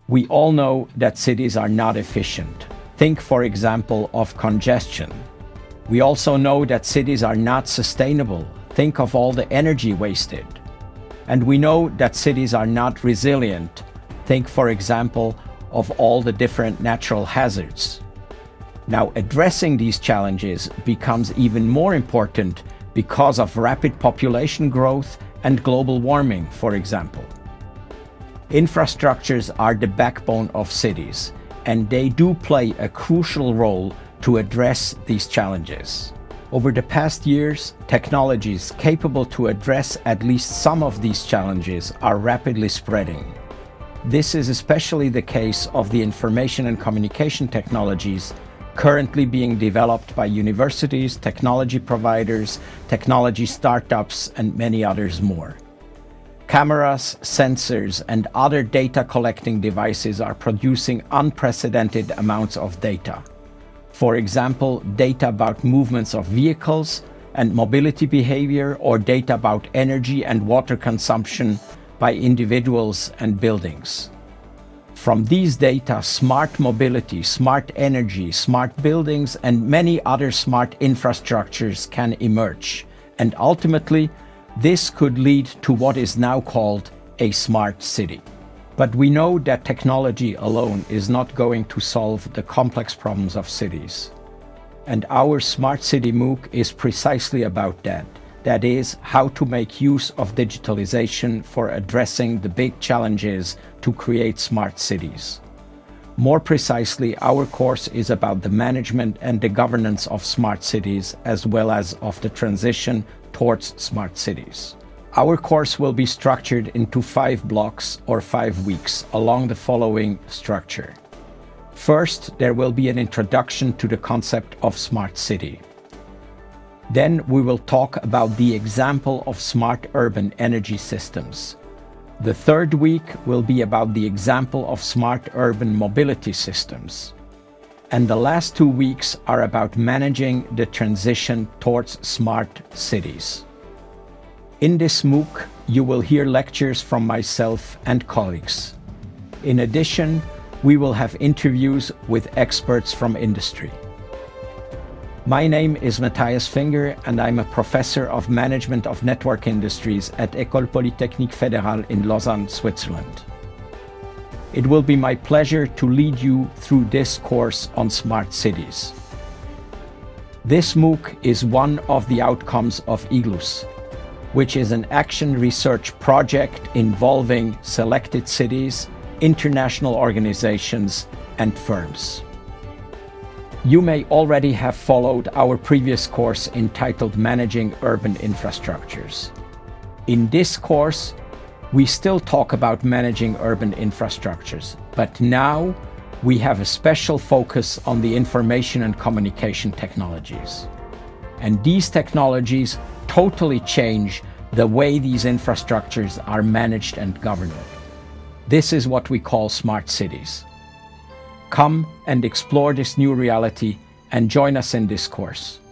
We all know that cities are not efficient. Think, for example, of congestion. We also know that cities are not sustainable. Think of all the energy wasted. And we know that cities are not resilient. Think, for example, of all the different natural hazards. Now, addressing these challenges becomes even more important because of rapid population growth and global warming, for example. Infrastructures are the backbone of cities, and they do play a crucial role to address these challenges. Over the past years, technologies capable to address at least some of these challenges are rapidly spreading. This is especially the case of the information and communication technologies currently being developed by universities, technology providers, technology startups, and many others more. Cameras, sensors, and other data collecting devices are producing unprecedented amounts of data. For example, data about movements of vehicles and mobility behavior, or data about energy and water consumption by individuals and buildings. From these data, smart mobility, smart energy, smart buildings, and many other smart infrastructures can emerge. And ultimately, this could lead to what is now called a smart city. But we know that technology alone is not going to solve the complex problems of cities. And our Smart City MOOC is precisely about that. That is, how to make use of digitalization for addressing the big challenges to create smart cities. More precisely, our course is about the management and the governance of smart cities, as well as of the transition towards smart cities. Our course will be structured into 5 blocks or 5 weeks along the following structure. First, there will be an introduction to the concept of smart city. Then we will talk about the example of smart urban energy systems. The third week will be about the example of smart urban mobility systems. And the last 2 weeks are about managing the transition towards smart cities. In this MOOC, you will hear lectures from myself and colleagues. In addition, we will have interviews with experts from industry. My name is Matthias Finger, and I'm a professor of management of network industries at École Polytechnique Fédérale in Lausanne, Switzerland. It will be my pleasure to lead you through this course on smart cities. This MOOC is one of the outcomes of IGLUS, which is an action research project involving selected cities, international organizations, and firms. You may already have followed our previous course entitled Managing Urban Infrastructures. In this course, we still talk about managing urban infrastructures, but now we have a special focus on the information and communication technologies. And these technologies totally change the way these infrastructures are managed and governed. This is what we call smart cities. Come and explore this new reality and join us in this course.